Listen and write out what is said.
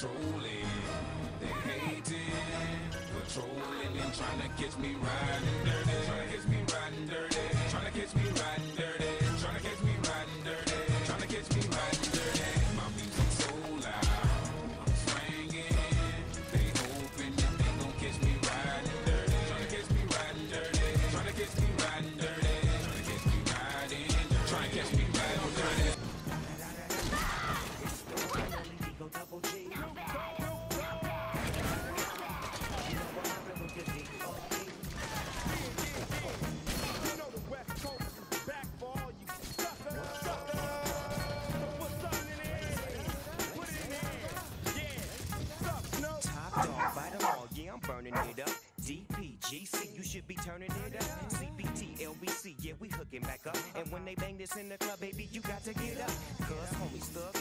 controlling. They hating, patrolling, and trying to catch me riding dirty. Trying to catch me riding dirty. Trying to catch me riding dirty. Trying to catch me riding dirty. Trying to catch me riding dirty. My music so loud, I'm swinging. They hoping that they gon' catch me riding dirty. Trying to catch me riding dirty. Trying to catch me riding dirty. Trying to catch me riding dirty. Trying to catch me riding dirty. Go double G. Yeah, I'm burning it up. DPGC, you should be turning it up. CBT, LBC, yeah, we hooking back up. And when they bang this in the club, baby, you got to get up. Cuz homies thug